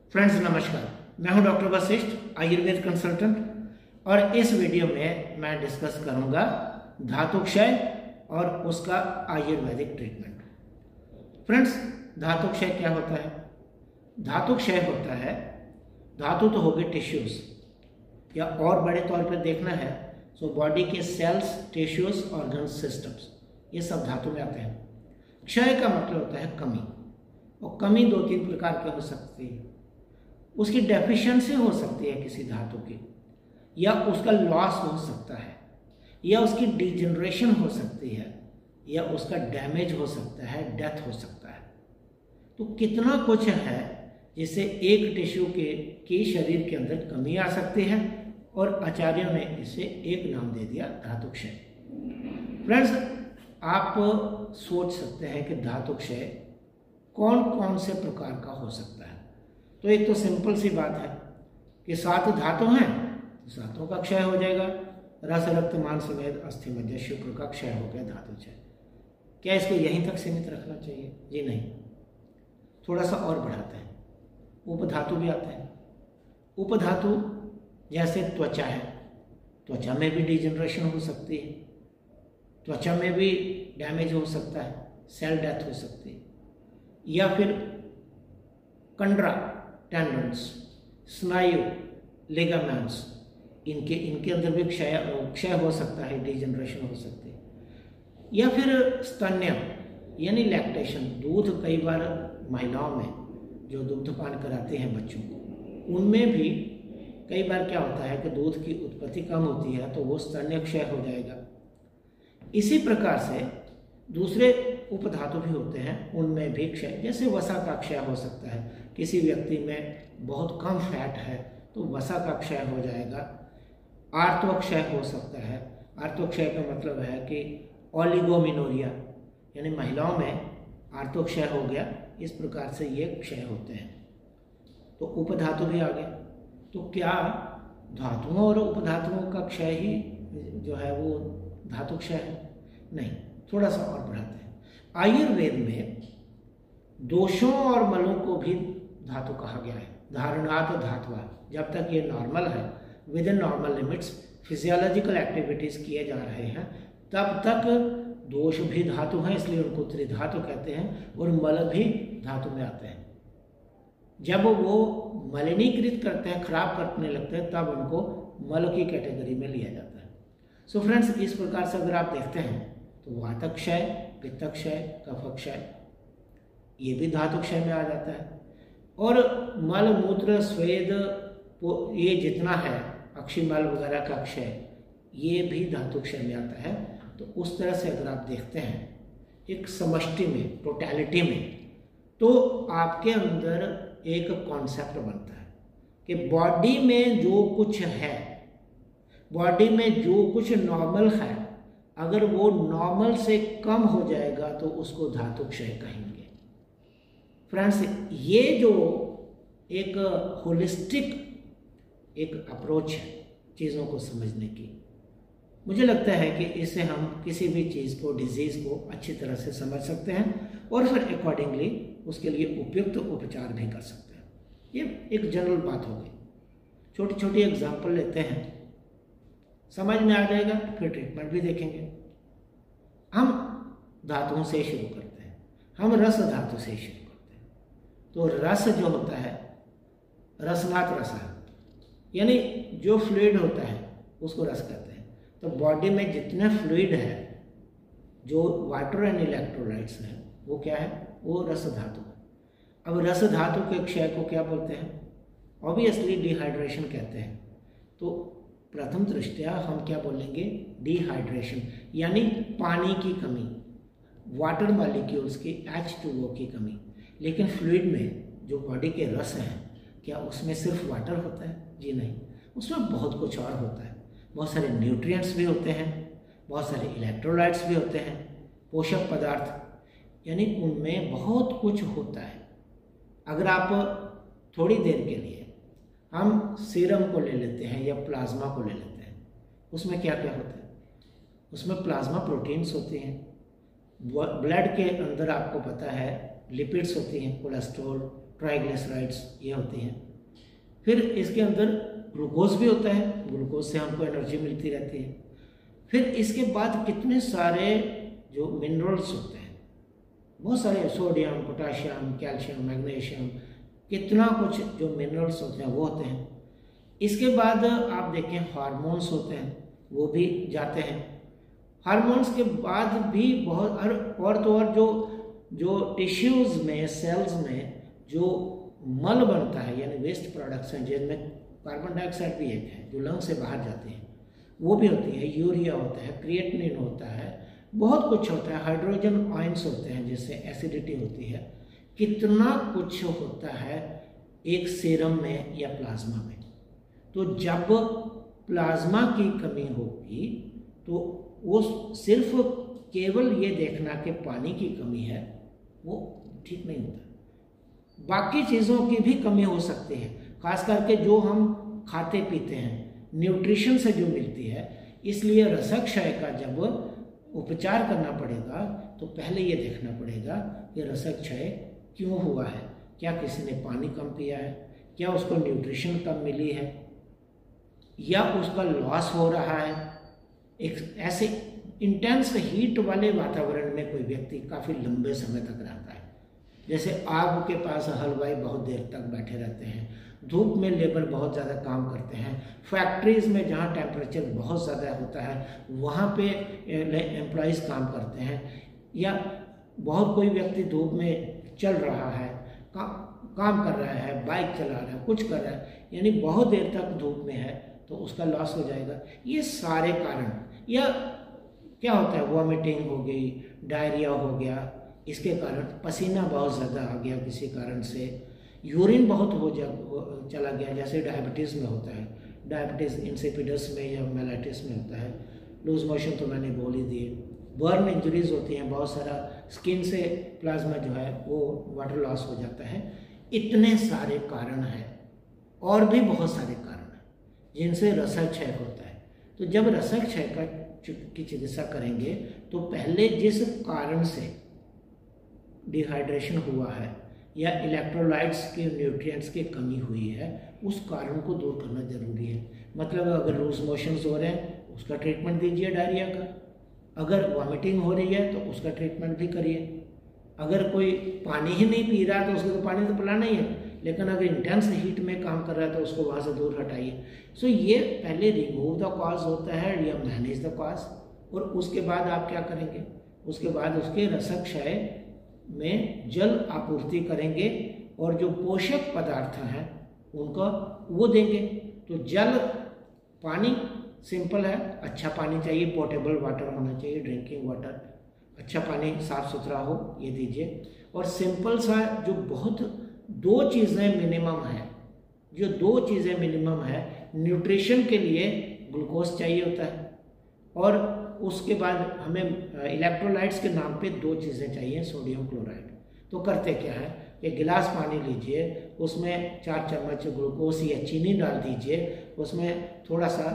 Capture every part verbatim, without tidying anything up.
Friends नमस्कार, मैं हूं डॉक्टर वशिष्ठ, आयुर्वेद कंसल्टेंट। और इस वीडियो में मैं डिस्कस करूंगा धातु क्षय और उसका आयुर्वेदिक ट्रीटमेंट। फ्रेंड्स, धातु क्षय क्या होता है? धातु क्षय होता है, धातु तो हो गए टिश्यूज, या और बड़े तौर पर देखना है तो बॉडी के सेल्स, टिश्यूज, ऑर्गन्स, सिस्टम्स, ये सब धातु में आते हैं। क्षय का मतलब होता है कमी, और कमी दो तीन प्रकार की हो सकती है। उसकी डेफिशिएंसी हो सकती है किसी धातु की, या उसका लॉस हो सकता है, या उसकी डिजेनरेशन हो सकती है, या उसका डैमेज हो सकता है, डेथ हो सकता है। तो कितना कुछ है जिससे एक टिश्यू के की शरीर के अंदर कमी आ सकती है, और आचार्यों ने इसे एक नाम दे दिया धातु क्षय। फ्रेंड्स, आप सोच सकते हैं कि धातु क्षय कौन कौन से प्रकार का हो सकता है। तो एक तो सिंपल सी बात है कि सात धातु हैं, तो सातों का क्षय हो जाएगा। रस, रक्त, मांस, मेद, अस्थि, मज्जा, शुक्र का क्षय हो गया धातु क्षय। क्या इसको यहीं तक सीमित रखना चाहिए? जी नहीं, थोड़ा सा और बढ़ाते हैं। उपधातु भी आते हैं। उपधातु जैसे त्वचा है, त्वचा में भी डिजेनरेशन हो सकती है, त्वचा में भी डैमेज हो सकता है, सेल डेथ हो सकती है। या फिर कंडरा, टेंडन्स, स्नायु, लिगामेंट्स, इनके इनके अंदर भी क्षय क्षय हो सकता है, डिजेनरेशन हो सकती है। या फिर स्तन्य यानी लैक्टेशन, दूध कई बार महिलाओं में जो दुग्धपान कराते हैं बच्चों को, उनमें भी कई बार क्या होता है कि दूध की उत्पत्ति कम होती है, तो वो स्तन्य क्षय हो जाएगा। इसी प्रकार से दूसरे उपधातु भी होते हैं, उनमें भी क्षय, जैसे वसा का क्षय हो सकता है। किसी व्यक्ति में बहुत कम फैट है तो वसा का क्षय हो जाएगा। आर्तवक्षय हो सकता है। आर्तवक्षय का मतलब है कि ओलिगोमिनोरिया, यानी महिलाओं में आर्तवक्षय हो गया। इस प्रकार से ये क्षय होते हैं। तो उपधातु भी आ गए। तो क्या धातुओं और उपधातुओं का क्षय ही जो है वो धातु क्षय है? नहीं, थोड़ा सा और बढ़ाते हैं। आयुर्वेद में दोषों और मलों को भी धातु कहा गया है। धारणात धातुआ, जब तक ये नॉर्मल है, within normal limits, physiological activities किए जा रहे हैं, तब तक दोष भी धातु हैं, इसलिए उनको त्रिधातु कहते हैं। और मल भी धातु में आते हैं। जब वो मलिनीकृत करते हैं, खराब करने लगते हैं, तब उनको मल की कैटेगरी में लिया जाता है। सो फ्रेंड्स, इस प्रकार से अगर आप देखते हैं तो वातक क्षय, पित्त क्षय, कफ क्षय, ये भी धातु क्षय में आ जाता है। और मल, मूत्र, स्वेद, ये जितना है, अक्षिमल वगैरह का क्षय, ये भी धातु क्षय में आता है। तो उस तरह से अगर आप देखते हैं एक समष्टि में, टोटलिटी में, तो आपके अंदर एक कॉन्सेप्ट बनता है कि बॉडी में जो कुछ है, बॉडी में जो कुछ नॉर्मल है, अगर वो नॉर्मल से कम हो जाएगा तो उसको धातु क्षय कहेंगे। फ्रेंड्स, ये जो एक होलिस्टिक एक अप्रोच है चीज़ों को समझने की, मुझे लगता है कि इससे हम किसी भी चीज़ को, डिजीज़ को अच्छी तरह से समझ सकते हैं और फिर अकॉर्डिंगली उसके लिए उपयुक्त उपचार भी कर सकते हैं। ये एक जनरल बात हो गई। छोटी छोटी एग्जाम्पल लेते हैं, समझ में आ जाएगा, फिर ट्रीटमेंट भी देखेंगे। हम धातुओं से शुरू करते हैं। हम रस धातु से शुरू करते हैं। तो रस जो होता है, रसनात् रस, यानी जो फ्लूइड होता है उसको रस कहते हैं। तो बॉडी में जितने फ्लूइड है, जो वाटर एंड इलेक्ट्रोलाइट्स हैं, वो क्या है? वो रस धातु है। अब रस धातु के क्षय को क्या बोलते हैं? ऑब्वियसली डिहाइड्रेशन कहते हैं। तो प्रथम दृष्टया हम क्या बोलेंगे? डिहाइड्रेशन, यानी पानी की कमी, वाटर मॉलिक्यूल्स की, एच टू ओ की कमी। लेकिन फ्लूइड में जो बॉडी के रस हैं, क्या उसमें सिर्फ वाटर होता है? जी नहीं, उसमें बहुत कुछ और होता है। बहुत सारे न्यूट्रिएंट्स भी होते हैं, बहुत सारे इलेक्ट्रोलाइट्स भी होते हैं, पोषक पदार्थ, यानी उनमें बहुत कुछ होता है। अगर आप थोड़ी देर के लिए हम सीरम को ले लेते हैं या प्लाज्मा को ले लेते हैं, उसमें क्या क्या होता है? उसमें प्लाज्मा प्रोटीन्स होते हैं। ब्लड के अंदर आपको पता है लिपिड्स होती हैं, कोलेस्ट्रॉल, ट्राइग्लिसराइड्स ये होती हैं। फिर इसके अंदर ग्लूकोज भी होता है, ग्लूकोज से हमको एनर्जी मिलती रहती है। फिर इसके बाद कितने सारे जो मिनरल्स होते हैं, बहुत सारे, सोडियम, पोटाशियम, कैल्शियम, मैग्नीशियम, कितना कुछ जो मिनरल्स होते हैं वो होते हैं। इसके बाद आप देखें हार्मोन्स होते हैं, वो भी जाते हैं। हार्मोन्स के बाद भी बहुत और तो और जो जो टिश्यूज़ में, सेल्स में जो मल बनता है, यानी वेस्ट प्रोडक्ट्स हैं जिनमें कार्बन डाइऑक्साइड भी एक है जो लंग से बाहर जाते हैं, वो भी होती है। यूरिया होता है, क्रिएटिनिन होता है, बहुत कुछ होता है। हाइड्रोजन आयंस होते हैं जिससे एसिडिटी होती है। कितना कुछ होता है एक सीरम में या प्लाज्मा में। तो जब प्लाज्मा की कमी होगी तो वो सिर्फ केवल ये देखना कि पानी की कमी है वो ठीक नहीं होता, बाकी चीज़ों की भी कमी हो सकती है, खास करके जो हम खाते पीते हैं, न्यूट्रिशन से जो मिलती है। इसलिए रसक क्षय का जब उपचार करना पड़ेगा तो पहले ये देखना पड़ेगा कि रसक क्षय क्यों हुआ है। क्या किसी ने पानी कम पिया है, क्या उसको न्यूट्रिशन कम मिली है, या उसका लॉस हो रहा है। एक ऐसे इंटेंस हीट वाले वातावरण में कोई व्यक्ति काफ़ी लंबे समय तक रहता है, जैसे आग के पास हलवाई बहुत देर तक बैठे रहते हैं, धूप में लेबर बहुत ज़्यादा काम करते हैं, फैक्ट्रीज़ में जहाँ टेम्परेचर बहुत ज़्यादा होता है वहाँ पे एम्प्लॉइज़ काम करते हैं, या बहुत कोई व्यक्ति धूप में चल रहा है, का, काम कर रहा है, बाइक चला रहा है, कुछ कर रहा है, यानी बहुत देर तक धूप में है तो उसका लॉस हो जाएगा। ये सारे कारण, या क्या होता है, वॉमिटिंग हो गई, डायरिया हो गया, इसके कारण पसीना बहुत ज़्यादा आ गया किसी कारण से, यूरिन बहुत हो जा चला गया, जैसे डायबिटीज़ में होता है, डायबिटीज़ इंसिपिडस में या मेलाइटिस में होता है, लूज मोशन तो मैंने बोल ही दिए, बर्न इंजरीज होती हैं, बहुत सारा स्किन से प्लाज्मा जो है वो वाटर लॉस हो जाता है। इतने सारे कारण हैं और भी बहुत सारे कारण हैं जिनसे रसक क्षय होता है। तो जब रसक क्षय का की चिकित्सा करेंगे तो पहले जिस कारण से डिहाइड्रेशन हुआ है या इलेक्ट्रोलाइट्स के न्यूट्रिएंट्स की कमी हुई है उस कारण को दूर करना जरूरी है। मतलब अगर लूज मोशंस हो रहे हैं उसका ट्रीटमेंट दीजिए डायरिया का, अगर वॉमिटिंग हो रही है तो उसका ट्रीटमेंट भी करिए, अगर कोई पानी ही नहीं पी रहा है तो उसको तो पानी तो पिलाना ही है, लेकिन अगर इंटेंस हीट में काम कर रहा है तो उसको वहाँ से दूर हटाइए। सो ये पहले रिमूव द कॉज होता है या मैनेज द कॉज, और उसके बाद आप क्या करेंगे, उसके बाद उसके रसक क्षय में जल आपूर्ति करेंगे और जो पोषक पदार्थ हैं उनका वो देंगे। तो जल, पानी सिंपल है, अच्छा पानी चाहिए, पोर्टेबल वाटर होना चाहिए, ड्रिंकिंग वाटर, अच्छा पानी साफ सुथरा हो ये दीजिए। और सिंपल सा जो बहुत दो चीज़ें मिनिमम है, जो दो चीज़ें मिनिमम है, न्यूट्रिशन के लिए ग्लूकोज चाहिए होता है और उसके बाद हमें इलेक्ट्रोलाइट्स के नाम पे दो चीज़ें चाहिए, सोडियम क्लोराइड। तो करते क्या है कि गिलास पानी लीजिए, उसमें चार चम्मच ग्लूकोज या चीनी डाल दीजिए, उसमें थोड़ा सा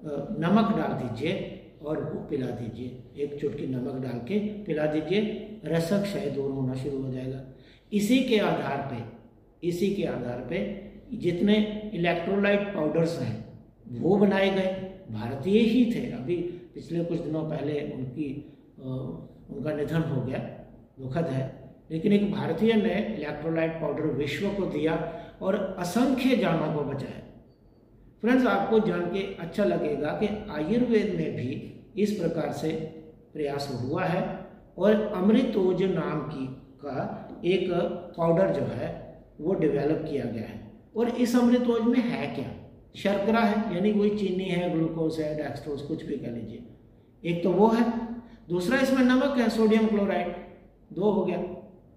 नमक डाल दीजिए और वो पिला दीजिए, एक चुटकी नमक डाल के पिला दीजिए, रसक क्षय दूर होना शुरू हो जाएगा। इसी के आधार पे इसी के आधार पे जितने इलेक्ट्रोलाइट पाउडर्स हैं वो बनाए गए, भारतीय ही थे, अभी पिछले कुछ दिनों पहले उनकी आ, उनका निधन हो गया, दुखद है, लेकिन एक भारतीय ने इलेक्ट्रोलाइट पाउडर विश्व को दिया और असंख्य जानों को बचाया। फ्रेंड्स, आपको जान के अच्छा लगेगा कि आयुर्वेद में भी इस प्रकार से प्रयास हुआ है और अमृतोज नाम की का एक पाउडर जो है वो डेवलप किया गया है। और इस अमृतोज में है क्या, शर्करा है, यानी कोई चीनी है, ग्लूकोज है, डेक्सट्रोज, कुछ भी कह लीजिए, एक तो वो है, दूसरा इसमें नमक है, सोडियम क्लोराइड, दो हो गया,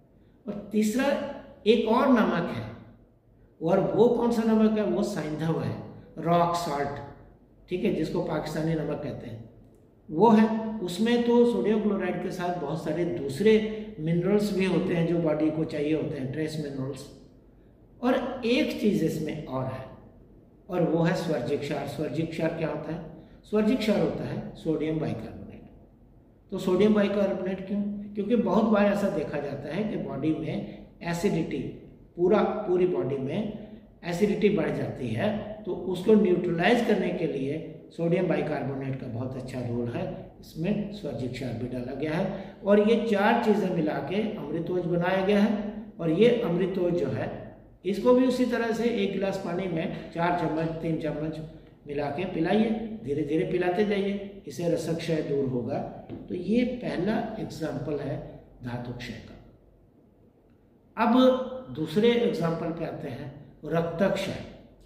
और तीसरा एक और नमक है, और वो कौन सा नमक है, वो सैंधव है, रॉक सॉल्ट, ठीक है, जिसको पाकिस्तानी नमक कहते हैं, वो है। उसमें तो सोडियम क्लोराइड के साथ बहुत सारे दूसरे मिनरल्स भी होते हैं जो बॉडी को चाहिए होते हैं, ट्रेस मिनरल्स। और एक चीज़ इसमें और है, और वो है स्वर्जिक क्षार। स्वर्जिक क्षार क्या होता है? स्वर्जिक क्षार होता है सोडियम बाइकार्बोनेट। तो सोडियम बाइकार्बोनेट क्यों? क्योंकि बहुत बार ऐसा देखा जाता है कि बॉडी में एसिडिटी, पूरा पूरी बॉडी में एसिडिटी बढ़ जाती है, तो उसको न्यूट्रलाइज करने के लिए सोडियम बाइकार्बोनेट का बहुत अच्छा रोल है। इसमें स्वर्जिक क्षार भी डाला गया है और ये चार चीज़ें मिला के अमृतोज बनाया गया है। और ये अमृतोज जो है इसको भी उसी तरह से एक गिलास पानी में चार चम्मच तीन चम्मच मिला के पिलाइए, धीरे धीरे पिलाते जाइए, इससे रसक्षय दूर होगा। तो ये पहला एग्जाम्पल है धातु क्षय का। अब दूसरे एग्जाम्पल पे आते हैं, रक्तक्षय।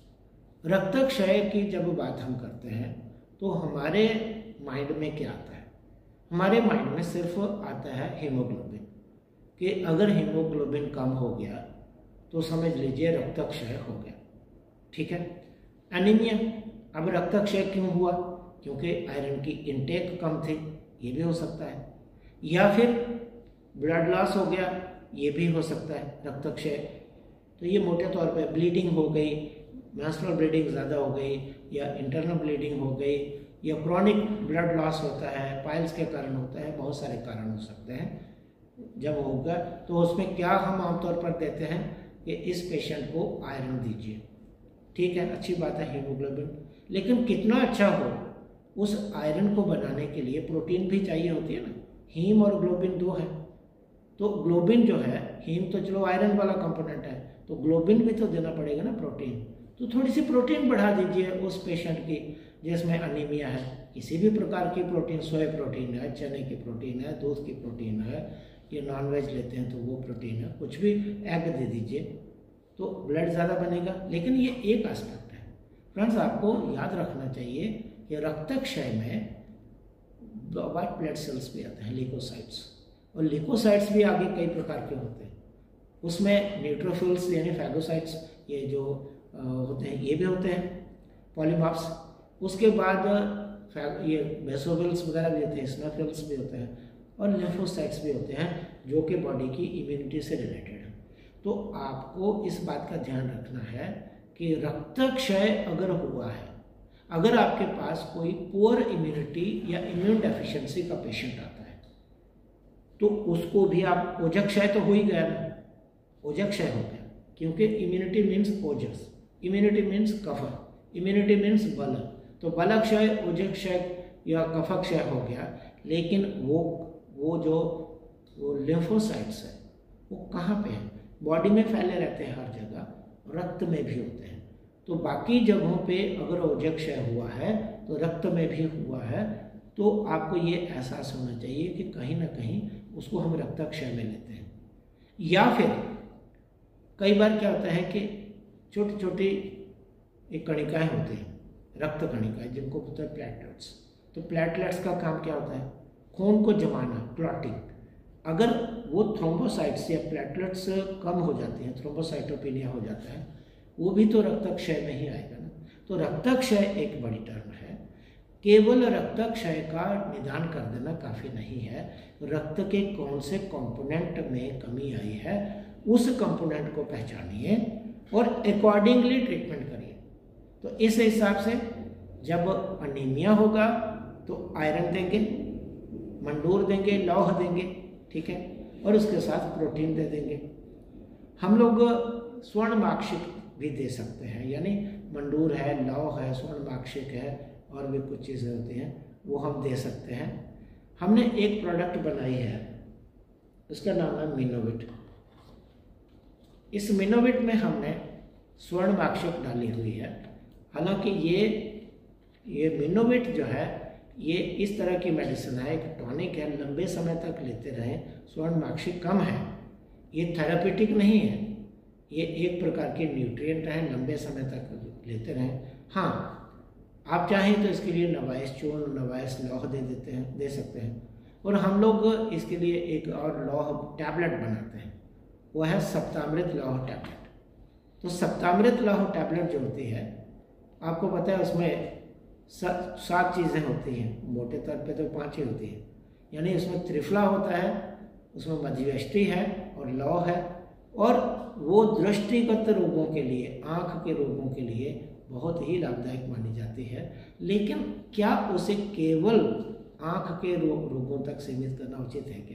रक्तक्षय की जब बात हम करते हैं तो हमारे माइंड में क्या आता है? हमारे माइंड में सिर्फ आता है हीमोग्लोबिन, कि अगर हीमोग्लोबिन कम हो गया तो समझ लीजिए रक्तक्षय हो गया। ठीक है। एनीमिया, अब रक्तक्षय क्यों हुआ? क्योंकि आयरन की इनटेक कम थी, ये भी हो सकता है। या फिर ब्लड लॉस हो गया, ये भी हो सकता है रक्तक्षय। तो ये मोटे तौर पे ब्लीडिंग हो गई, मेंस्ट्रुअल ब्लीडिंग ज़्यादा हो गई, या इंटरनल ब्लीडिंग हो गई, या क्रॉनिक ब्लड लॉस होता है, पाइल्स के कारण होता है, बहुत सारे कारण हो सकते हैं। जब होगा तो उसमें क्या हम आमतौर पर देते हैं कि इस पेशेंट को आयरन दीजिए। ठीक है, अच्छी बात है हीमोग्लोबिन, लेकिन कितना अच्छा हो, उस आयरन को बनाने के लिए प्रोटीन भी चाहिए होती है ना। हीम और ग्लोबिन दो है, तो ग्लोबिन जो है, हीम तो चलो आयरन वाला कंपोनेंट है, तो ग्लोबिन भी तो देना पड़ेगा ना, प्रोटीन। तो थोड़ी सी प्रोटीन बढ़ा दीजिए उस पेशेंट की जिसमें अनीमिया है। किसी भी प्रकार की प्रोटीन, सोया प्रोटीन है, चने की प्रोटीन है, दूध की प्रोटीन है, ये नॉनवेज लेते हैं तो वो प्रोटीन है, कुछ भी एग दे दीजिए तो ब्लड ज़्यादा बनेगा। लेकिन ये एक एस्पेक्ट है फ्रेंड्स, आपको याद रखना चाहिए कि रक्तक्षय में व्हाइट ब्लड सेल्स भी आते हैं, ल्यूकोसाइट्स, और ल्यूकोसाइट्स भी आगे कई प्रकार के होते हैं। उसमें न्यूट्रोफिल्स यानी फैगोसाइट्स, ये जो आ, होते हैं, ये भी होते हैं, पॉलीमॉर्फ्स। उसके बाद ये बेसोफिल्स वगैरह भी होते हैं, स्नोफिल्स भी होते हैं, और लिम्फोसाइट्स भी होते हैं, जो कि बॉडी की इम्यूनिटी से रिलेटेड है। तो आपको इस बात का ध्यान रखना है कि रक्तक्षय अगर हुआ है, अगर आपके पास कोई पुअर इम्यूनिटी या इम्यून डेफिशिएंसी का पेशेंट आता है, तो उसको भी आप, ओजक्षय तो हो ही गया ना, ओजक्षय हो गया, क्योंकि इम्यूनिटी मीन्स ओजस, इम्यूनिटी मीन्स कफ, इम्यूनिटी मीन्स बल। तो बलक्षय, ओजक्षय या कफक्षय हो गया। लेकिन वो वो जो वो लिम्फोसाइट्स है वो कहाँ पे है? बॉडी में फैले रहते हैं हर जगह, रक्त में भी होते हैं। तो बाकी जगहों पे अगर ओजक्षय हुआ है तो रक्त में भी हुआ है, तो आपको ये एहसास होना चाहिए कि कहीं ना कहीं उसको हम रक्तक्षय में लेते हैं। या फिर कई बार क्या होता है कि छोटी छोटी एक कणिकाएँ होती हैं, रक्त कणिकाएँ, जिनको बोलते हैं प्लेटलेट्स। तो प्लेटलेट्स का काम क्या होता है? खून को जमाना, क्लॉटिंग। अगर वो थ्रोम्बोसाइट्स या प्लेटलेट्स कम हो जाती हैं, थ्रोम्बोसाइटोपिनिया हो जाता है, वो भी तो रक्तक्षय में ही आएगा ना। तो रक्तक्षय एक बड़ी टर्म है। केवल रक्तक्षय का निदान कर देना काफ़ी नहीं है। रक्त के कौन से कंपोनेंट में कमी आई है, उस कंपोनेंट को पहचानिए और अकॉर्डिंगली ट्रीटमेंट करिए। तो इस हिसाब से जब अनीमिया होगा तो आयरन देंगे, मंडूर देंगे, लौह देंगे, ठीक है, और उसके साथ प्रोटीन दे देंगे। हम लोग स्वर्णमाक्षिक भी दे सकते हैं, यानी मंडूर है, लौह है, स्वर्णमाक्षिक है, और भी कुछ चीज़ें होती हैं, वो हम दे सकते हैं। हमने एक प्रोडक्ट बनाई है, उसका नाम है मिनोविट। इस मिनोविट में हमने स्वर्णमाक्षिक डाली हुई है। हालांकि ये ये मिनोविट जो है ये इस तरह की मेडिसिन है, एक टॉनिक है, लंबे समय तक लेते रहें, स्वर्णमाक्षिक कम है, ये थेरापेटिक नहीं है, ये एक प्रकार के न्यूट्रिएंट हैं, लंबे समय तक लेते रहें। हाँ, आप चाहें तो इसके लिए नवाइस चूर्ण, नवाइस लौह दे देते हैं, दे सकते हैं। और हम लोग इसके लिए एक और लौह टैबलेट बनाते हैं, वो है सप्तामृत लौह टैबलेट। तो सप्तामृत लौह टैबलेट जो होती है, आपको पता है उसमें सात चीज़ें होती हैं, मोटे तौर पे तो पाँच ही होती हैं। यानी उसमें त्रिफला होता है, उसमें मध्यष्टि है और लौह है, और वो दृष्टिगत रोगों के लिए, आँख के रोगों के लिए बहुत ही लाभदायक मानी जाती है। लेकिन क्या उसे केवल आँख के रो, रोगों तक सीमित करना उचित है क्या?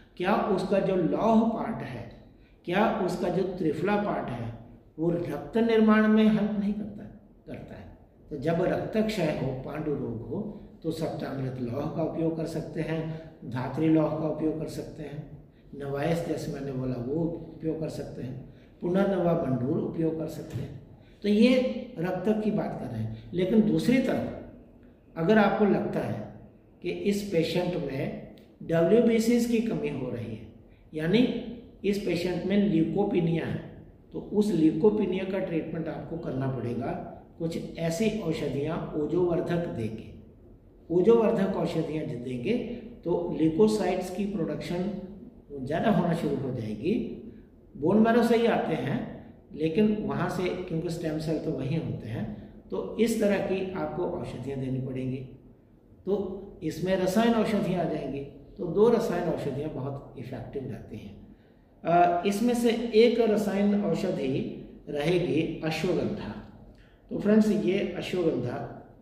क्या उसका जो लौह पार्ट है, क्या उसका जो त्रिफला पार्ट है वो रक्त निर्माण में हेल्प नहीं करता करता है। तो जब रक्त क्षय हो, पांडु रोग हो, तो सप्तामृत लौह का उपयोग कर सकते हैं, धात्री लौह का उपयोग कर सकते हैं, नवायस जैसे मैंने बोला वो उपयोग कर सकते हैं, पुनर्नवा मंडूर उपयोग कर सकते हैं। तो ये रक्त की बात कर रहे हैं। लेकिन दूसरी तरफ अगर आपको लगता है कि इस पेशेंट में डब्ल्यू बी सीज़ की कमी हो रही है, यानी इस पेशेंट में ल्यूकोपीनिया है, तो उस ल्यूकोपीनिया का ट्रीटमेंट आपको करना पड़ेगा कुछ ऐसी औषधियाँ ओजोवर्धक देके। ओजोवर्धक औषधियाँ देंगे तो ल्यूकोसाइट्स की प्रोडक्शन ज़्यादा होना शुरू हो जाएगी। बोन मैरो से ही आते हैं, लेकिन वहाँ से क्योंकि स्टेम सेल तो वहीं होते हैं, तो इस तरह की आपको औषधियाँ देनी पड़ेंगी। तो इसमें रसायन औषधियाँ आ जाएंगी। तो दो रसायन औषधियाँ बहुत इफ़ेक्टिव रहती हैं। इसमें से एक रसायन औषधि रहेगी अश्वगंधा। तो फ्रेंड्स, ये अश्वगंधा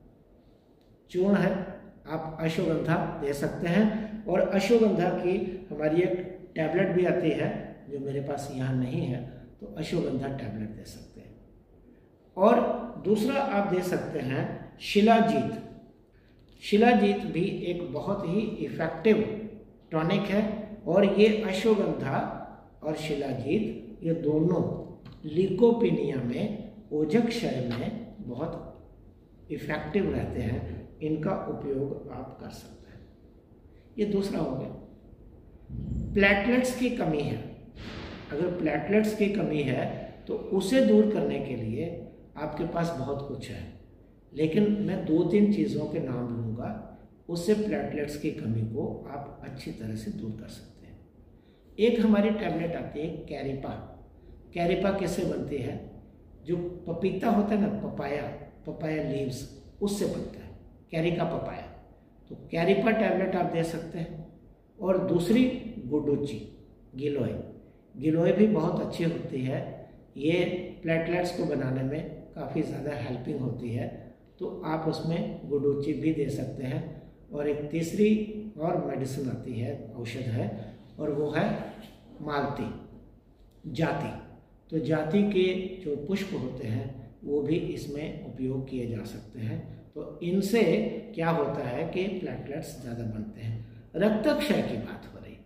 चूर्ण है, आप अश्वगंधा दे सकते हैं। और अश्वगंधा की हमारी एक टैबलेट भी आती है जो मेरे पास यहाँ नहीं है, तो अश्वगंधा टैबलेट दे सकते हैं। और दूसरा आप दे सकते हैं शिलाजीत। शिलाजीत भी एक बहुत ही इफ़ेक्टिव टॉनिक है, और ये अश्वगंधा और शिलाजीत ये दोनों ल्यूकोपीनिया में, ओजक क्षय में बहुत इफ़ेक्टिव रहते हैं। इनका उपयोग आप कर सकते हैं। ये दूसरा हो गया। प्लेटलेट्स की कमी है, अगर प्लेटलेट्स की कमी है तो उसे दूर करने के लिए आपके पास बहुत कुछ है, लेकिन मैं दो तीन चीज़ों के नाम लूँगा, उससे प्लेटलेट्स की कमी को आप अच्छी तरह से दूर कर सकते हैं। एक हमारी टैबलेट आती है कैरिपा। कैरिपा कैसे बनती है? जो पपीता होता है ना, पपाया, पपाया लीव्स, उससे बनता है कैरिका पपाया। तो कैरिपा टैबलेट आप दे सकते हैं। और दूसरी गुडुची, गिलोय। गिलोय भी बहुत अच्छी होती है, ये प्लेटलेट्स को बनाने में काफ़ी ज़्यादा हेल्पिंग होती है, तो आप उसमें गुडुची भी दे सकते हैं। और एक तीसरी और मेडिसिन आती है, औषध है, और वो है मालती, जाति। तो जाति के जो पुष्प होते हैं वो भी इसमें उपयोग किए जा सकते हैं। तो इनसे क्या होता है कि प्लेटलेट्स ज़्यादा बनते हैं। रक्तक्षय की बात हो रही।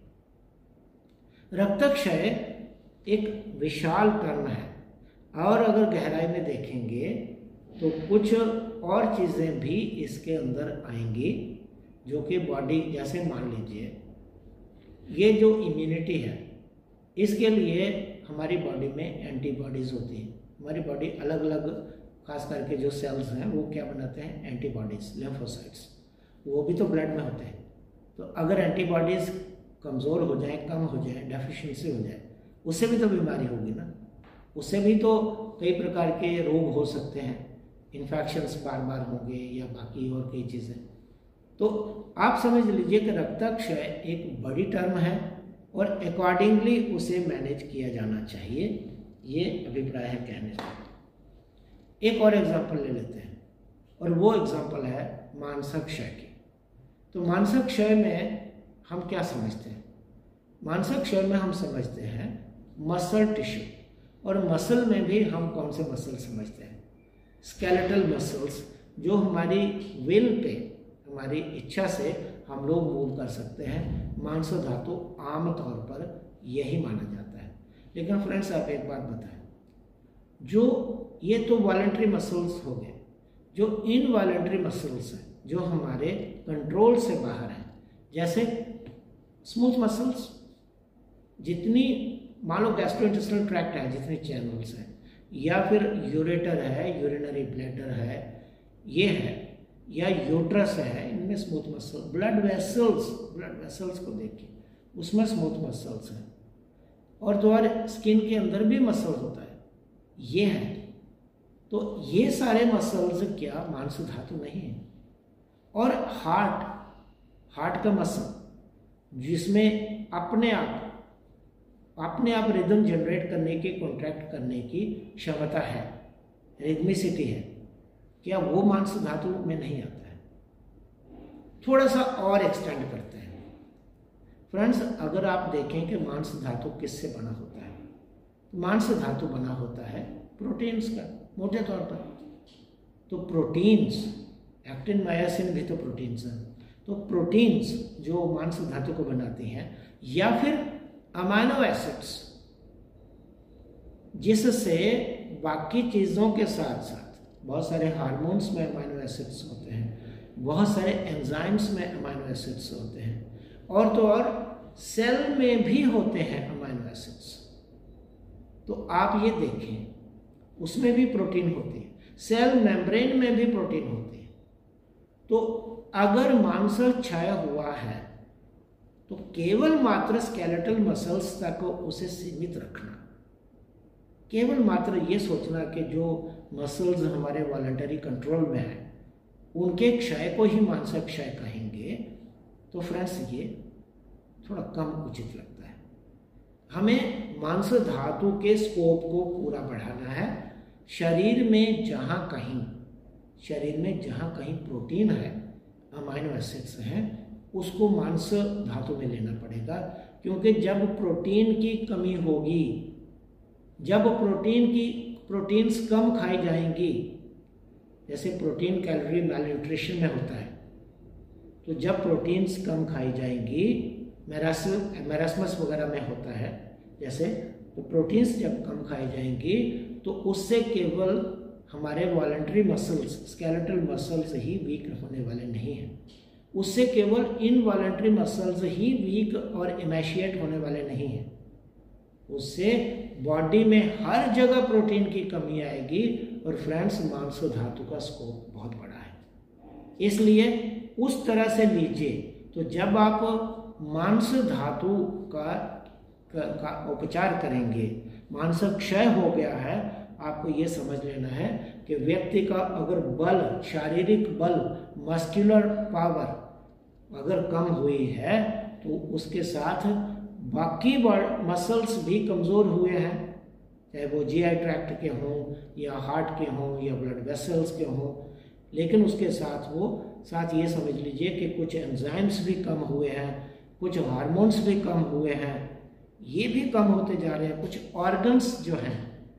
रक्तक्षय एक विशाल टर्म है, और अगर गहराई में देखेंगे तो कुछ और चीज़ें भी इसके अंदर आएंगी, जो कि बॉडी, जैसे मान लीजिए ये जो इम्यूनिटी है, इसके लिए हमारी बॉडी में एंटीबॉडीज़ होती हैं। हमारी बॉडी अलग अलग, खास करके जो सेल्स हैं वो क्या बनाते हैं? एंटीबॉडीज़, लिम्फोसाइट्स, वो भी तो ब्लड में होते हैं। तो अगर एंटीबॉडीज़ कमज़ोर हो जाए, कम हो जाए, डेफिशिएंसी हो जाए, उससे भी तो बीमारी होगी ना, उससे भी तो कई प्रकार के रोग हो सकते हैं, इन्फेक्शंस बार बार होंगे या बाकी और कई चीज़ें। तो आप समझ लीजिए कि रक्तक्षय एक बड़ी टर्म है और अकॉर्डिंगली उसे मैनेज किया जाना चाहिए, ये अभिप्राय है कहने का। एक और एग्जांपल ले लेते हैं, और वो एग्जांपल है मानसिक क्षय की। तो मानसिक क्षय में हम क्या समझते हैं? मानसिक क्षय में हम समझते हैं मसल टिश्यू, और मसल में भी हम कौन से मसल समझते हैं? स्केलेटल मसल्स, जो हमारी विल पे, हमारी इच्छा से हम लोग मूव कर सकते हैं। मांस धातु आमतौर पर यही माना जाता है। लेकिन फ्रेंड्स, आप एक बात बताएं, जो ये तो वॉलंटरी मसल्स हो गए, जो इनवॉलंटरी मसल्स हैं, जो हमारे कंट्रोल से बाहर हैं, जैसे स्मूथ मसल्स, जितनी मान लो गैस्ट्रोइंटेस्टाइनल ट्रैक्ट है, जितने चैनल्स हैं, या फिर यूरेटर है, यूरिनरी ब्लैडर है, ये है, या यूट्रस है, इनमें smooth muscle, blood vessels, blood vessels को देखिए, उसमें स्मूथ मसल्स हैं। और तुम्हारे स्किन के अंदर भी मसल होता है, ये है। तो ये सारे मसल्स क्या मांस धातु नहीं है? और हार्ट, हार्ट का मसल, जिसमें अपने आप अपने आप रिदम जनरेट करने की, कॉन्ट्रैक्ट करने की क्षमता है, रिदमिसिटी है, क्या वो मांस धातु में नहीं आता है? थोड़ा सा और एक्सटेंड करते हैं। फ्रेंड्स, अगर आप देखें कि मांस धातु किससे बना होता है, मांस धातु बना होता है प्रोटीन्स का, मोटे तौर पर। तो प्रोटीन्स, एक्टिन मायोसिन भी तो प्रोटीन्स हैं, तो प्रोटीन्स जो मांस धातु को बनाती हैं, या फिर अमाइनो एसिड्स जिससे बाकी चीज़ों के साथ साथ बहुत सारे हार्मोन्स में अमाइनो एसिड्स होते हैं, बहुत सारे एंजाइम्स में अमाइनो एसिड्स होते हैं, और तो और सेल में भी होते हैं अमाइनो एसिड्स। तो आप ये देखें, उसमें भी प्रोटीन होती है, सेल मेम्ब्रेन में भी प्रोटीन होती है। तो अगर मांस क्षय हुआ है तो केवल मात्र स्केलेटल मसल्स तक उसे सीमित रखना, केवल मात्र ये सोचना कि जो मसल्स हमारे वॉलंटरी कंट्रोल में हैं उनके क्षय को ही मानसिक क्षय कहेंगे, तो फ्रेंड्स ये थोड़ा कम उचित लगता है। हमें मांस धातु के स्कोप को पूरा बढ़ाना है। शरीर में जहाँ कहीं शरीर में जहाँ कहीं प्रोटीन है, अमाइनो एसिड्स हैं, उसको मांस धातु में लेना पड़ेगा, क्योंकि जब प्रोटीन की कमी होगी, जब प्रोटीन की प्रोटीन्स कम खाई जाएंगी, जैसे प्रोटीन कैलोरी मैलन्यूट्रिशन में होता है, तो जब प्रोटीन्स कम खाई जाएंगी, मेरास मेरास्मस वगैरह में होता है जैसे, तो प्रोटीन्स जब कम खाई जाएंगी तो उससे केवल हमारे वॉलंटरी मसल्स, स्केलेटल मसल्स ही वीक होने वाले नहीं हैं, उससे केवल इनवॉलंटरी मसल्स ही वीक और इमेशिएट होने वाले नहीं हैं, उससे बॉडी में हर जगह प्रोटीन की कमी आएगी। और फ्रेंड्स, मांस धातु का स्कोप बहुत बड़ा है, इसलिए उस तरह से लीजिए। तो जब आप मांस धातु का का, का उपचार करेंगे, मांस क्षय हो गया है, आपको ये समझ लेना है कि व्यक्ति का अगर बल, शारीरिक बल, मस्कुलर पावर अगर कम हुई है तो उसके साथ बाकी मसल्स भी कमज़ोर हुए हैं, चाहे वो जीआई ट्रैक्ट के हों या हार्ट के हों या ब्लड वेसल्स के हों। लेकिन उसके साथ वो साथ ये समझ लीजिए कि कुछ एंजाइम्स भी कम हुए हैं, कुछ हार्मोन्स भी कम हुए हैं, ये भी कम होते जा रहे हैं। कुछ ऑर्गन्स जो हैं,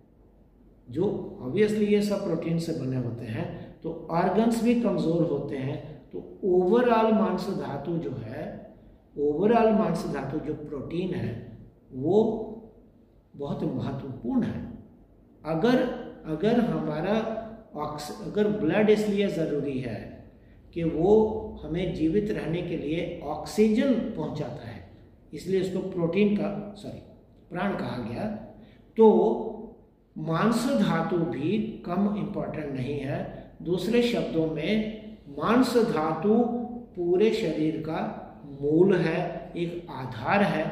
जो ऑब्वियसली ये सब प्रोटीन से बने होते हैं, तो ऑर्गन्स भी कमज़ोर होते हैं। तो ओवरऑल मांस धातु जो है, ओवरऑल मांस धातु जो प्रोटीन है, वो बहुत महत्वपूर्ण है। अगर अगर हमारा ऑक्स अगर ब्लड इसलिए ज़रूरी है कि वो हमें जीवित रहने के लिए ऑक्सीजन पहुंचाता है, इसलिए उसको प्रोटीन का सॉरी प्राण कहा गया। तो मांस धातु भी कम इम्पॉर्टेंट नहीं है। दूसरे शब्दों में, मांस धातु पूरे शरीर का मूल है, एक आधार है,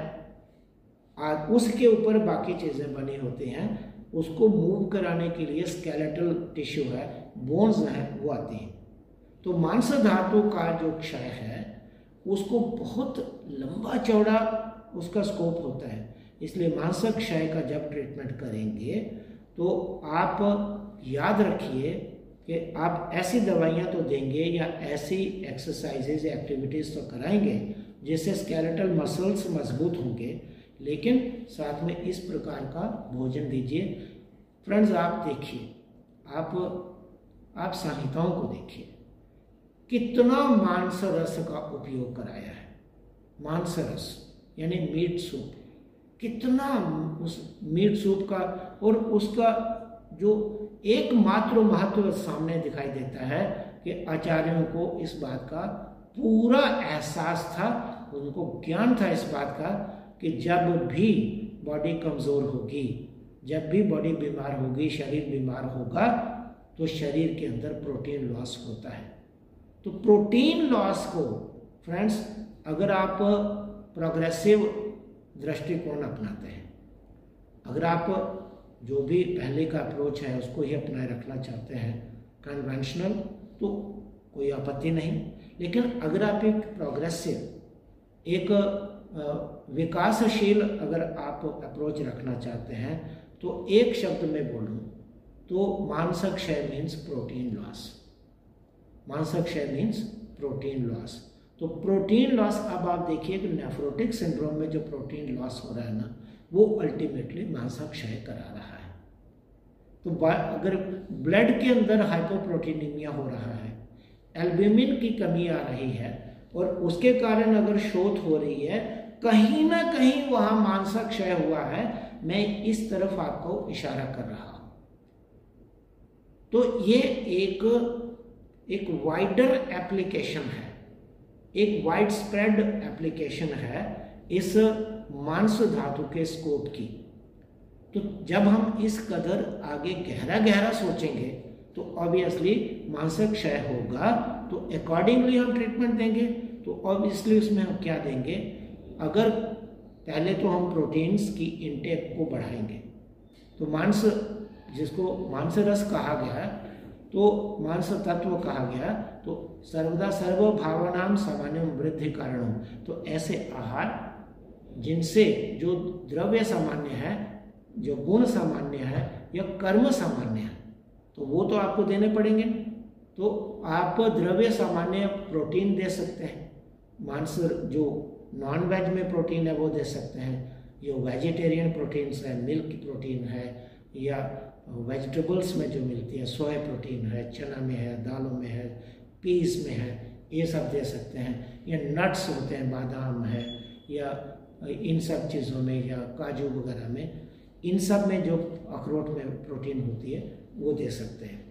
उसके ऊपर बाकी चीज़ें बनी होती हैं। उसको मूव कराने के लिए स्केलेटल टिश्यू है, बोन्स हैं, वो आती हैं। तो मांस धातु का जो क्षय है उसको बहुत लंबा चौड़ा उसका स्कोप होता है, इसलिए मांस क्षय का जब ट्रीटमेंट करेंगे तो आप याद रखिए कि आप ऐसी दवाइयाँ तो देंगे या ऐसी एक्सरसाइजेज एक्टिविटीज़ तो कराएंगे जिससे स्केलेटल मसल्स मजबूत होंगे, लेकिन साथ में इस प्रकार का भोजन दीजिए। फ्रेंड्स, आप देखिए, आप आप संहिताओं को देखिए, कितना मांस रस का उपयोग कराया है। मांस रस यानी मीट सूप, कितना उस मीट सूप का और उसका जो एकमात्र महत्व सामने दिखाई देता है कि आचार्यों को इस बात का पूरा एहसास था, उनको ज्ञान था इस बात का कि जब भी बॉडी कमज़ोर होगी, जब भी बॉडी बीमार होगी, शरीर बीमार होगा, तो शरीर के अंदर प्रोटीन लॉस होता है। तो प्रोटीन लॉस को फ्रेंड्स, अगर आप प्रोग्रेसिव दृष्टिकोण अपनाते हैं, अगर आप जो भी पहले का अप्रोच है उसको ही अपनाए रखना चाहते हैं कन्वेंशनल, तो कोई आपत्ति नहीं। लेकिन अगर आप एक प्रोग्रेसिव, एक विकासशील अगर आप अप्रोच रखना चाहते हैं, तो एक शब्द में बोलूं तो मांस क्षय मीन्स प्रोटीन लॉस। मांस क्षय मीन्स प्रोटीन लॉस। तो प्रोटीन लॉस, अब आप देखिए कि नेफ्रोटिक सिंड्रोम में जो प्रोटीन लॉस हो रहा है ना, वो अल्टीमेटली मांसक्षय करा रहा है। तो अगर ब्लड के अंदर हाइपोप्रोटीनीमिया हो रहा है, एल्ब्यूमिन की कमी आ रही है और उसके कारण अगर शोथ हो रही है, कहीं ना कहीं वहां मांसक्षय हुआ है। मैं इस तरफ आपको इशारा कर रहा हूं। तो ये एक एक वाइडर एप्लीकेशन है, एक वाइड स्प्रेड एप्लीकेशन है इस मांस धातु के स्कोप की। तो जब हम इस कदर आगे गहरा गहरा सोचेंगे तो ऑब्वियसली मांसक्षय होगा, तो अकॉर्डिंगली हम ट्रीटमेंट देंगे। तो ऑब्वियसली उसमें हम क्या देंगे, अगर पहले तो हम प्रोटीन्स की इनटेक को बढ़ाएंगे। तो मांस, जिसको मांस रस कहा गया, तो मांस तत्व कहा गया, तो सर्वदा सर्व भावनाम सामान्य वृद्धि कारण। तो ऐसे आहार जिनसे जो द्रव्य सामान्य है, जो गुण सामान्य है या कर्म सामान्य है, तो वो तो आपको देने पड़ेंगे। तो आप द्रव्य सामान्य प्रोटीन दे सकते हैं, मांस जो नॉन वेज में प्रोटीन है वो दे सकते हैं, जो वेजिटेरियन प्रोटीन्स है, मिल्क प्रोटीन है, या वेजिटेबल्स में जो मिलती है, सोया प्रोटीन है, चना में है, दालों में है, पीस में है, ये सब दे सकते हैं। या नट्स होते हैं, बादाम है, या इन सब चीज़ों में, या काजू वगैरह में, इन सब में जो अखरोट में प्रोटीन होती है वो दे सकते हैं।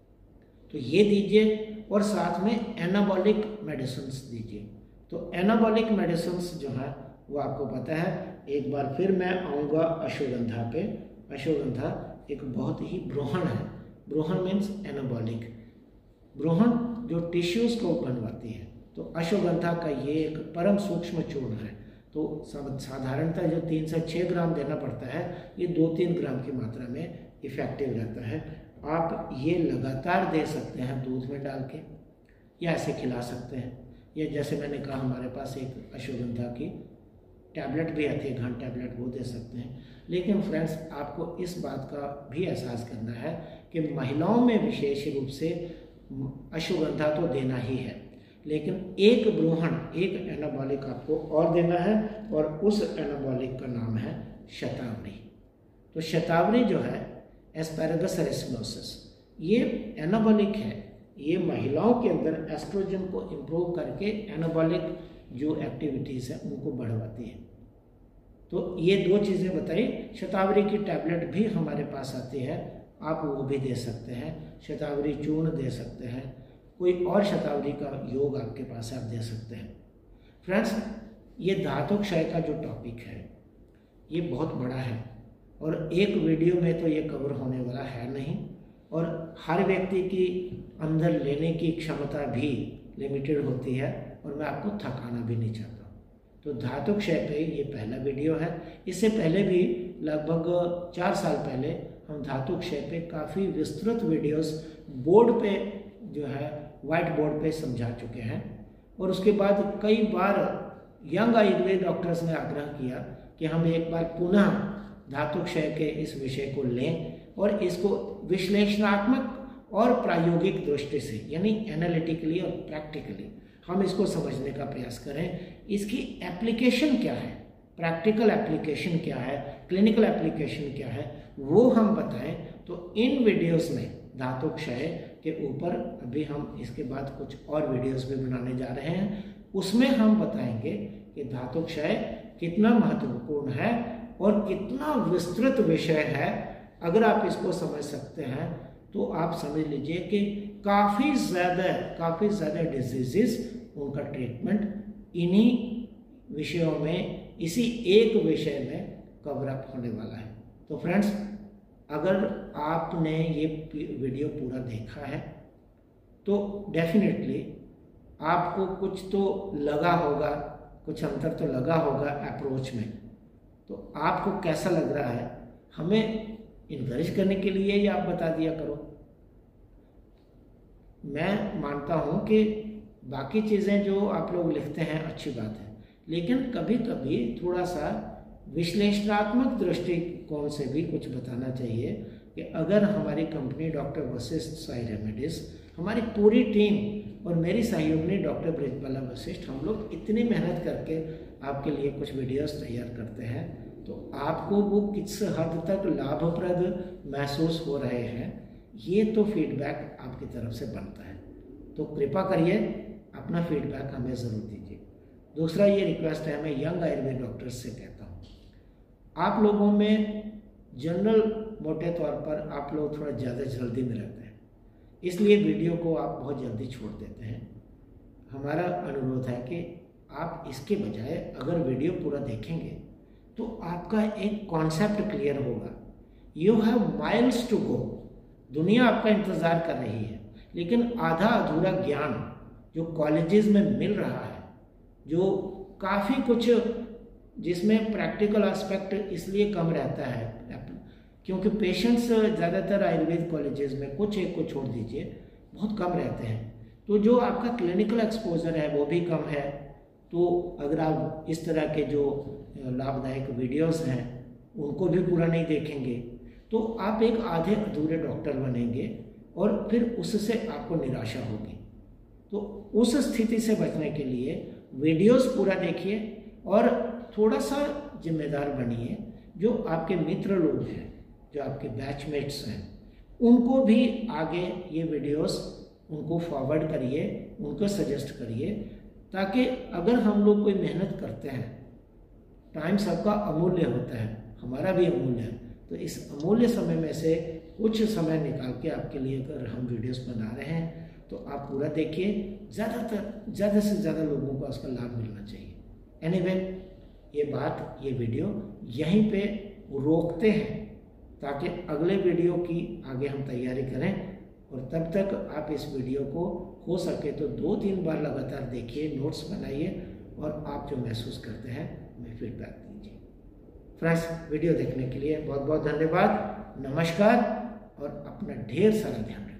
तो ये दीजिए, और साथ में एनाबॉलिक मेडिसिन्स दीजिए। तो एनाबॉलिक मेडिसिन्स जो है वो आपको पता है। एक बार फिर मैं आऊँगा अश्वगंधा पे। अश्वगंधा एक बहुत ही ब्रोहन है। ब्रोहन मीन्स एनाबॉलिक, ब्रोहन जो टिश्यूज़ को बनवाती है। तो अश्वगंधा का ये एक परम सूक्ष्म चूर्ण है। तो साधारणतः जो तीन से छः ग्राम देना पड़ता है, ये दो तीन ग्राम की मात्रा में इफ़ेक्टिव रहता है। आप ये लगातार दे सकते हैं दूध में डाल के, या ऐसे खिला सकते हैं, या जैसे मैंने कहा हमारे पास एक अश्वगंधा की टैबलेट भी आती है, घन टैबलेट, वो दे सकते हैं। लेकिन फ्रेंड्स, आपको इस बात का भी एहसास करना है कि महिलाओं में विशेष रूप से अश्वगंधा तो देना ही है, लेकिन एक ब्रोहन, एक एनाबॉलिक आपको और देना है, और उस एनाबॉलिक का नाम है शतावरी। तो शतावरी जो है एस्पैरागस रेसिनोसिस, ये एनाबॉलिक है। ये महिलाओं के अंदर एस्ट्रोजन को इम्प्रूव करके एनाबॉलिक जो एक्टिविटीज़ हैं उनको बढ़वाती है। तो ये दो चीज़ें बताई। शतावरी की टैबलेट भी हमारे पास आती है, आप वो भी दे सकते हैं। शतावरी चूर्ण दे सकते हैं, कोई और शतावरी का योग आपके पास आप दे सकते हैं। फ्रेंड्स, ये धातु क्षय का जो टॉपिक है ये बहुत बड़ा है, और एक वीडियो में तो ये कवर होने वाला है नहीं, और हर व्यक्ति की अंदर लेने की क्षमता भी लिमिटेड होती है, और मैं आपको थकाना भी नहीं चाहता। तो धातु क्षय पे ये पहला वीडियो है। इससे पहले भी लगभग चार साल पहले हम धातु क्षय पे काफ़ी विस्तृत वीडियोस बोर्ड पे जो है वाइट बोर्ड पे समझा चुके हैं। और उसके बाद कई बार यंग आयुर्वेद डॉक्टर्स ने आग्रह किया कि हम एक बार पुनः धातु क्षय के इस विषय को लें और इसको विश्लेषणात्मक और प्रायोगिक दृष्टि से, यानी एनालिटिकली और प्रैक्टिकली हम इसको समझने का प्रयास करें। इसकी एप्लीकेशन क्या है, प्रैक्टिकल एप्लीकेशन क्या है, क्लिनिकल एप्लीकेशन क्या है, वो हम बताएं। तो इन वीडियोस में धातु क्षय के ऊपर अभी हम इसके बाद कुछ और वीडियोस भी बनाने जा रहे हैं, उसमें हम बताएंगे कि धातु क्षय कितना महत्वपूर्ण है और कितना विस्तृत विषय है। अगर आप इसको समझ सकते हैं तो आप समझ लीजिए कि काफ़ी ज़्यादा काफ़ी ज़्यादा डिजीज़, उनका ट्रीटमेंट इन्हीं विषयों में, इसी एक विषय में कवर अप होने वाला है। तो फ्रेंड्स, अगर आपने ये वीडियो पूरा देखा है तो डेफिनेटली आपको कुछ तो लगा होगा, कुछ अंतर तो लगा होगा अप्रोच में। तो आपको कैसा लग रहा है, हमें इनकरेज करने के लिए ही आप बता दिया करो। मैं मानता हूँ कि बाकी चीज़ें जो आप लोग लिखते हैं अच्छी बात है, लेकिन कभी कभी थोड़ा सा विश्लेषणात्मक दृष्टिकोण से भी कुछ बताना चाहिए, कि अगर हमारी company doctor Vashishtha Sai remedies, हमारी पूरी टीम और मेरी सहयोगिनी डॉक्टर ब्रिजबाला वशिष्ठ, हम लोग इतनी मेहनत करके आपके लिए कुछ वीडियोस तैयार करते हैं, तो आपको वो किस हद तक लाभप्रद महसूस हो रहे हैं, ये तो फीडबैक आपकी तरफ से बनता है। तो कृपा करिए अपना फीडबैक हमें ज़रूर दीजिए। दूसरा ये रिक्वेस्ट है, मैं यंग आयुर्वेद डॉक्टर्स से कहता हूँ, आप लोगों में जनरल मोटे तौर पर आप लोग थोड़ा ज़्यादा जल्दी में रहते हैं, इसलिए वीडियो को आप बहुत जल्दी छोड़ देते हैं। हमारा अनुरोध है कि आप इसके बजाय अगर वीडियो पूरा देखेंगे तो आपका एक कॉन्सेप्ट क्लियर होगा। You have miles to go, दुनिया आपका इंतज़ार कर रही है, लेकिन आधा अधूरा ज्ञान जो कॉलेजेस में मिल रहा है, जो काफ़ी कुछ जिसमें प्रैक्टिकल एस्पेक्ट इसलिए कम रहता है क्योंकि पेशेंट्स ज़्यादातर आयुर्वेद कॉलेजेस में, कुछ एक को छोड़ दीजिए, बहुत कम रहते हैं, तो जो आपका क्लिनिकल एक्सपोजर है वो भी कम है। तो अगर आप इस तरह के जो लाभदायक वीडियोस हैं उनको भी पूरा नहीं देखेंगे तो आप एक आधे अधूरे डॉक्टर बनेंगे और फिर उससे आपको निराशा होगी। तो उस स्थिति से बचने के लिए वीडियोस पूरा देखिए और थोड़ा सा जिम्मेदार बनिए। जो आपके मित्र लोग हैं, जो आपके बैचमेट्स हैं, उनको भी आगे ये वीडियोस उनको फॉरवर्ड करिए, उनको सजेस्ट करिए, ताकि अगर हम लोग कोई मेहनत करते हैं, टाइम सबका अमूल्य होता है, हमारा भी अमूल्य है, तो इस अमूल्य समय में से कुछ समय निकाल के आपके लिए अगर हम वीडियोस बना रहे हैं तो आप पूरा देखिए, ज़्यादातर ज़्यादा से ज़्यादा लोगों को उसका लाभ मिलना चाहिए। एनीवे, ये बात, ये वीडियो यहीं पे रोकते हैं ताकि अगले वीडियो की आगे हम तैयारी करें, और तब तक आप इस वीडियो को हो सके तो दो तीन बार लगातार देखिए, नोट्स बनाइए और आप जो महसूस करते हैं हमें फीडबैक दीजिए। फ्रेंड्स, वीडियो देखने के लिए बहुत बहुत धन्यवाद, नमस्कार और अपना ढेर सारा ध्यान रखें।